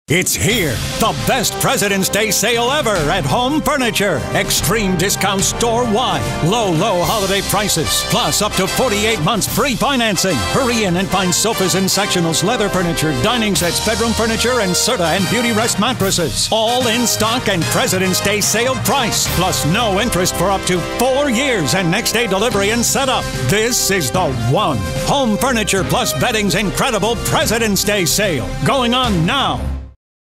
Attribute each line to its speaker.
Speaker 1: It's here, the best President's Day sale ever at Home Furniture. Extreme discounts store-wide. Low holiday prices. Plus up to 48 months free financing. Hurry in and find sofas and sectionals, leather furniture, dining sets, bedroom furniture, and Serta and Beauty Rest mattresses. All in stock and President's Day sale price. Plus no interest for up to 4 years and next day delivery and setup. This is the one. Home Furniture plus Bedding's incredible President's Day sale. Going on now.